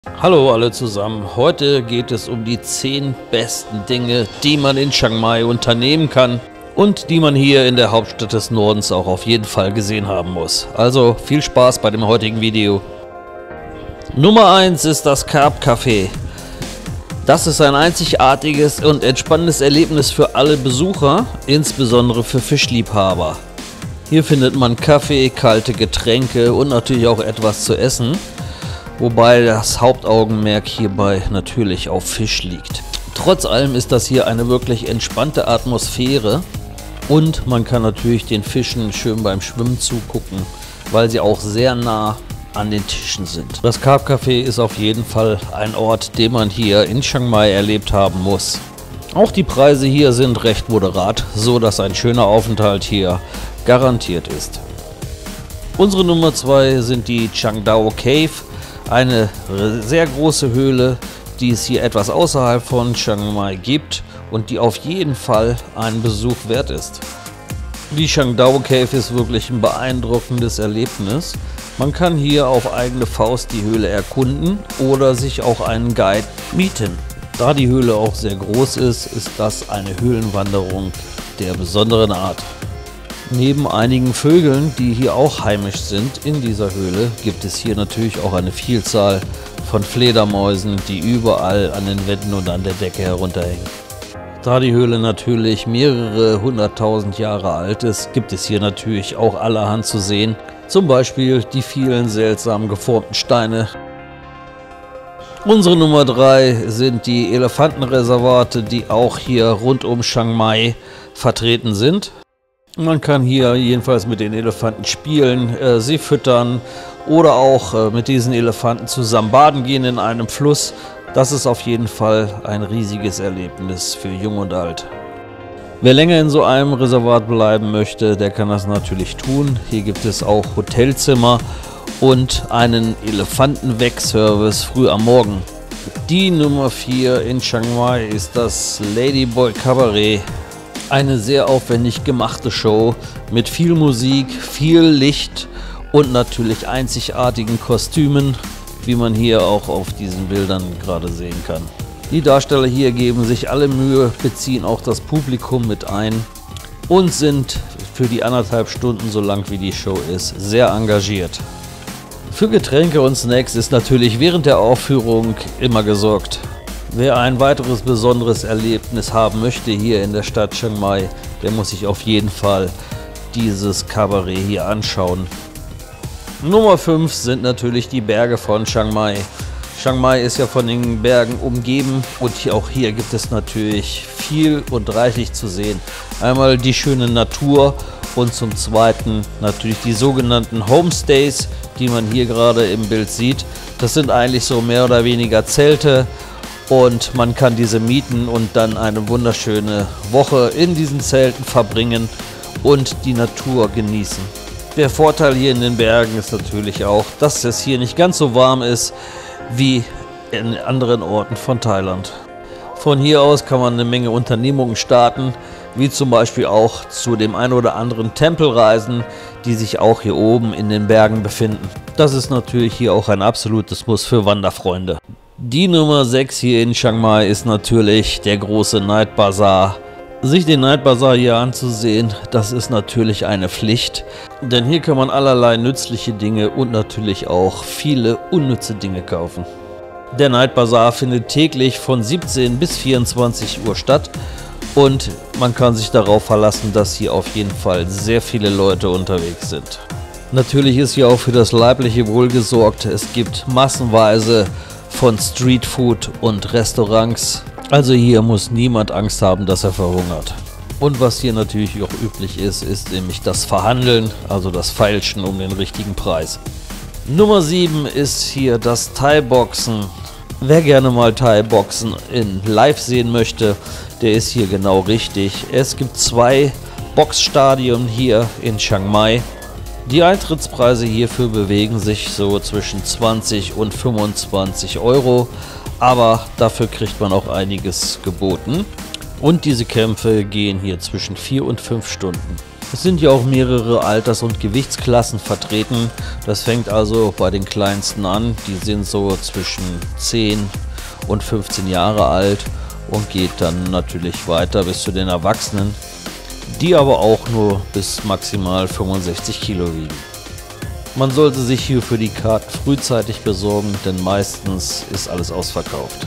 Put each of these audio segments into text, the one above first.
Hallo alle zusammen, heute geht es um die 10 besten Dinge, die man in Chiang Mai unternehmen kann und die man hier in der Hauptstadt des Nordens auch auf jeden Fall gesehen haben muss. Also viel Spaß bei dem heutigen Video. Nummer 1 ist das Carp Café. Das ist ein einzigartiges und entspannendes Erlebnis für alle Besucher, insbesondere für Fischliebhaber. Hier findet man Kaffee, kalte Getränke und natürlich auch etwas zu essen. Wobei das Hauptaugenmerk hierbei natürlich auf Fisch liegt. Trotz allem ist das hier eine wirklich entspannte Atmosphäre und man kann natürlich den Fischen schön beim Schwimmen zugucken, weil sie auch sehr nah an den Tischen sind. Das Carp Café ist auf jeden Fall ein Ort, den man hier in Chiang Mai erlebt haben muss. Auch die Preise hier sind recht moderat, so dass ein schöner Aufenthalt hier garantiert ist. Unsere Nummer 2 sind die Chang Dao Cave. Eine sehr große Höhle, die es hier etwas außerhalb von Chiang Mai gibt und die auf jeden Fall einen Besuch wert ist. Die Chang Dao Cave ist wirklich ein beeindruckendes Erlebnis. Man kann hier auf eigene Faust die Höhle erkunden oder sich auch einen Guide mieten. Da die Höhle auch sehr groß ist, ist das eine Höhlenwanderung der besonderen Art. Neben einigen Vögeln, die hier auch heimisch sind in dieser Höhle, gibt es hier natürlich auch eine Vielzahl von Fledermäusen, die überall an den Wänden und an der Decke herunterhängen. Da die Höhle natürlich mehrere 100.000 Jahre alt ist, gibt es hier natürlich auch allerhand zu sehen. Zum Beispiel die vielen seltsam geformten Steine. Unsere Nummer 3 sind die Elefantenreservate, die auch hier rund um Chiang Mai vertreten sind. Man kann hier jedenfalls mit den Elefanten spielen, sie füttern oder auch mit diesen Elefanten zusammen baden gehen in einem Fluss. Das ist auf jeden Fall ein riesiges Erlebnis für Jung und Alt. Wer länger in so einem Reservat bleiben möchte, der kann das natürlich tun. Hier gibt es auch Hotelzimmer und einen Elefantenweck-Service früh am Morgen. Die Nummer 4 in Chiang Mai ist das Ladyboy Cabaret. Eine sehr aufwendig gemachte Show mit viel Musik, viel Licht und natürlich einzigartigen Kostümen, wie man hier auch auf diesen Bildern gerade sehen kann. Die Darsteller hier geben sich alle Mühe, beziehen auch das Publikum mit ein und sind für die 1,5 Stunden, so lang wie die Show ist, sehr engagiert. Für Getränke und Snacks ist natürlich während der Aufführung immer gesorgt. Wer ein weiteres besonderes Erlebnis haben möchte hier in der Stadt Chiang Mai, der muss sich auf jeden Fall dieses Kabarett hier anschauen. Nummer 5 sind natürlich die Berge von Chiang Mai. Chiang Mai ist ja von den Bergen umgeben und auch hier gibt es natürlich viel und reichlich zu sehen. Einmal die schöne Natur und zum Zweiten natürlich die sogenannten Homestays, die man hier gerade im Bild sieht. Das sind eigentlich so mehr oder weniger Zelte. Und man kann diese mieten und dann eine wunderschöne Woche in diesen Zelten verbringen und die Natur genießen. Der Vorteil hier in den Bergen ist natürlich auch, dass es hier nicht ganz so warm ist wie in anderen Orten von Thailand. Von hier aus kann man eine Menge Unternehmungen starten, wie zum Beispiel auch zu dem ein oder anderen Tempel reisen, die sich auch hier oben in den Bergen befinden. Das ist natürlich hier auch ein absolutes Muss für Wanderfreunde. Die Nummer 6 hier in Chiang Mai ist natürlich der große Night Bazaar. Sich den Night Bazaar hier anzusehen, das ist natürlich eine Pflicht, denn hier kann man allerlei nützliche Dinge und natürlich auch viele unnütze Dinge kaufen. Der Night Bazaar findet täglich von 17 bis 24 Uhr statt und man kann sich darauf verlassen, dass hier auf jeden Fall sehr viele Leute unterwegs sind. Natürlich ist hier auch für das leibliche Wohl gesorgt. Es gibt massenweise von Streetfood und Restaurants. Also hier muss niemand Angst haben, dass er verhungert. Und was hier natürlich auch üblich ist, ist nämlich das Verhandeln, also das Feilschen um den richtigen Preis. Nummer 7 ist hier das Thai-Boxen. Wer gerne mal Thai-Boxen in live sehen möchte, der ist hier genau richtig. Es gibt 2 Boxstadien hier in Chiang Mai. Die Eintrittspreise hierfür bewegen sich so zwischen 20 und 25 Euro, aber dafür kriegt man auch einiges geboten. Und diese Kämpfe gehen hier zwischen 4 und 5 Stunden. Es sind ja auch mehrere Alters- und Gewichtsklassen vertreten. Das fängt also bei den kleinsten an. Die sind so zwischen 10 und 15 Jahre alt und geht dann natürlich weiter bis zu den Erwachsenen, die aber auch nur bis maximal 65 Kilo wiegen. Man sollte sich hier für die Karten frühzeitig besorgen, denn meistens ist alles ausverkauft.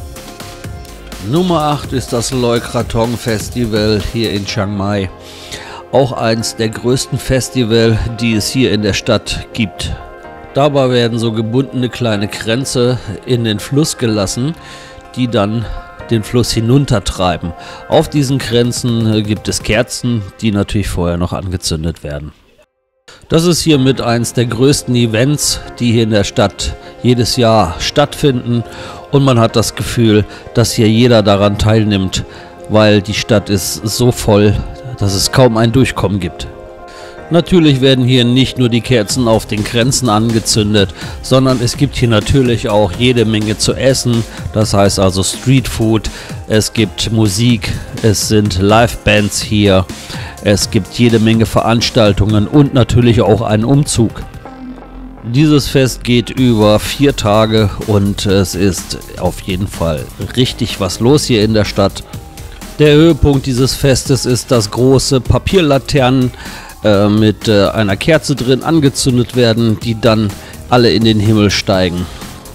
Nummer 8 ist das Loy Krathong Festival hier in Chiang Mai. Auch eins der größten Festivals, die es hier in der Stadt gibt. Dabei werden so gebundene kleine Kränze in den Fluss gelassen, die dann den Fluss hinuntertreiben. Auf diesen Kränzen gibt es Kerzen, die natürlich vorher noch angezündet werden. Das ist hiermit eins der größten Events, die hier in der Stadt jedes Jahr stattfinden, und man hat das Gefühl, dass hier jeder daran teilnimmt, weil die Stadt ist so voll, dass es kaum ein Durchkommen gibt. Natürlich werden hier nicht nur die Kerzen auf den Kränzen angezündet, sondern es gibt hier natürlich auch jede Menge zu essen. Das heißt also Streetfood, es gibt Musik, es sind Livebands hier, es gibt jede Menge Veranstaltungen und natürlich auch einen Umzug. Dieses Fest geht über 4 Tage und es ist auf jeden Fall richtig was los hier in der Stadt. Der Höhepunkt dieses Festes ist, dass große Papierlaternen mit einer Kerze drin angezündet werden, die dann alle in den Himmel steigen.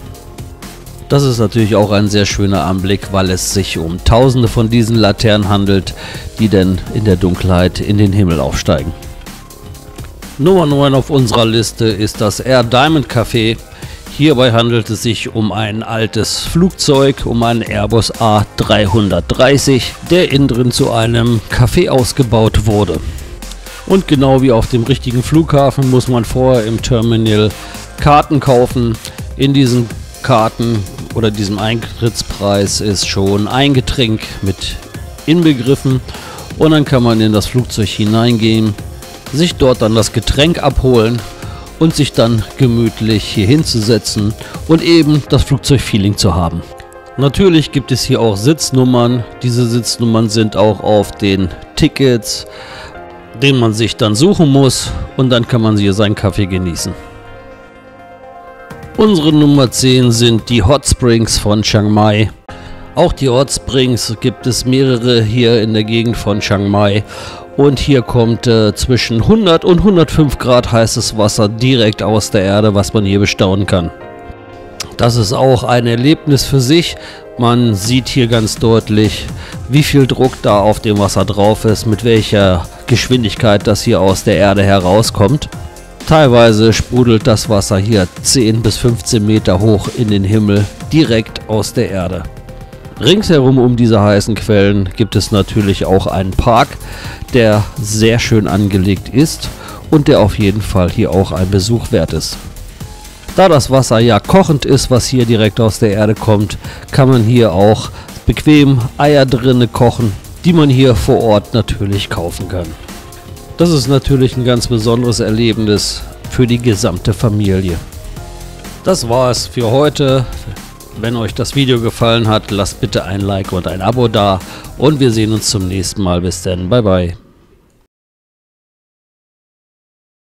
Das ist natürlich auch ein sehr schöner Anblick, weil es sich um Tausende von diesen Laternen handelt, die dann in der Dunkelheit in den Himmel aufsteigen. Nummer 9 auf unserer Liste ist das Air Diamond Café. Hierbei handelt es sich um ein altes Flugzeug, um einen Airbus A330, der innen drin zu einem Café ausgebaut wurde. Und genau wie auf dem richtigen Flughafen muss man vorher im Terminal Karten kaufen. In diesen Karten oder diesem Eintrittspreis ist schon ein Getränk mit inbegriffen und dann kann man in das Flugzeug hineingehen, sich dort dann das Getränk abholen und sich dann gemütlich hier hinzusetzen und eben das Flugzeugfeeling zu haben. Natürlich gibt es hier auch Sitznummern. Diese Sitznummern sind auch auf den Tickets, den man sich dann suchen muss, und dann kann man hier seinen Kaffee genießen. Unsere Nummer 10 sind die Hot Springs von Chiang Mai. Auch die Hot Springs gibt es mehrere hier in der Gegend von Chiang Mai. Und hier kommt zwischen 100 und 105 Grad heißes Wasser direkt aus der Erde, was man hier bestaunen kann. Das ist auch ein Erlebnis für sich. Man sieht hier ganz deutlich, wie viel Druck da auf dem Wasser drauf ist, mit welcher Geschwindigkeit das hier aus der Erde herauskommt. Teilweise sprudelt das Wasser hier 10 bis 15 Meter hoch in den Himmel, direkt aus der Erde. Ringsherum um diese heißen Quellen gibt es natürlich auch einen Park, der sehr schön angelegt ist und der auf jeden Fall hier auch ein Besuch wert ist. Da das Wasser ja kochend ist, was hier direkt aus der Erde kommt, kann man hier auch bequem Eier drinne kochen, die man hier vor Ort natürlich kaufen kann. Das ist natürlich ein ganz besonderes Erlebnis für die gesamte Familie. Das war es für heute. Wenn euch das Video gefallen hat, lasst bitte ein Like und ein Abo da und wir sehen uns zum nächsten Mal. Bis dann, bye bye.